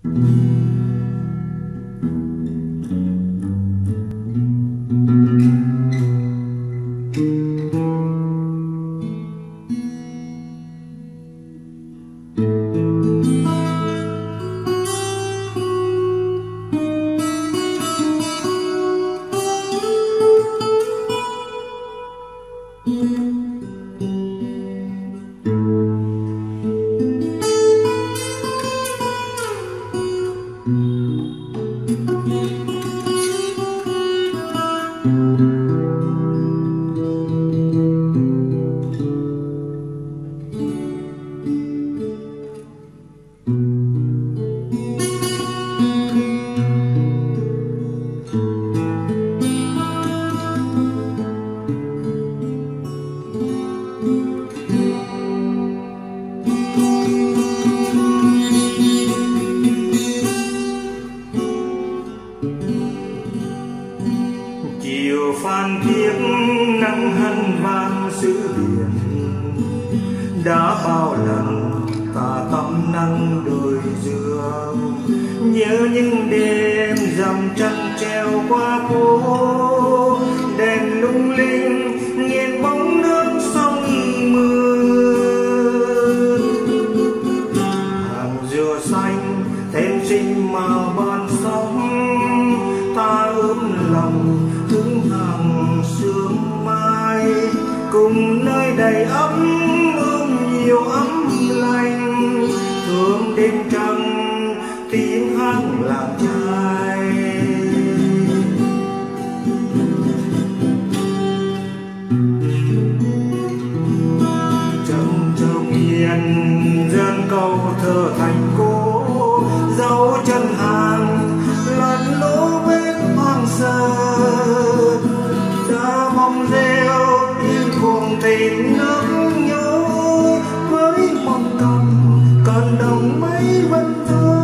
Chiều phan thiết nắng hân vang xứ biển, đã bao lần ta tắm nắng đồi dừa. Nhớ những đêm dằm trăng treo qua phố, đèn lung linh nghiền bóng nước sông mưa. Hàng dừa xanh thêm xinh màu ban sóng, ta ướm lòng hướng hàng sương mai, cùng nơi đầy ấm ươm nhiều ấm lành, thương đêm trăng tiếng hát làng trai. Trăng trong hiền dân câu thơ thành cố, dấu chân hàng lần lũ bên hoang sơ. Ra bóng rêu yên cuồng tìm nước nhớ, với mong cầm còn đồng mấy vẫn thơ.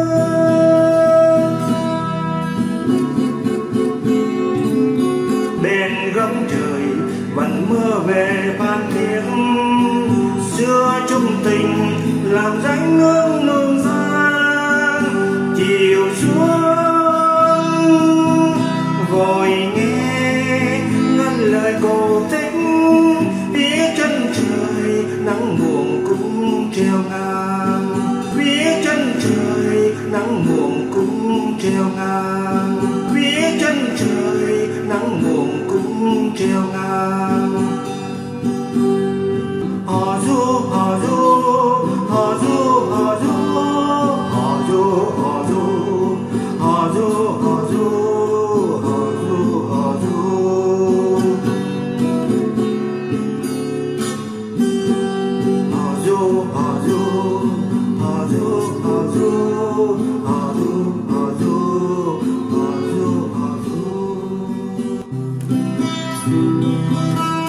Bên gấm trời vẫn mưa về phan thiết, xưa chung tình làm danh nương nương gian. Chiều xuống vội nghe ngân lời cổ tích, phía chân trời nắng buồn cũng treo ngang. Phía chân trời nắng buồn cũng treo ngang. Phía chân trời nắng buồn cũng treo ngang. Hò du hò du hò du hò du hò du hò du hò du hò du hò du hò du. Hò du hò du hò du hò du hò du hò du hò du hò du.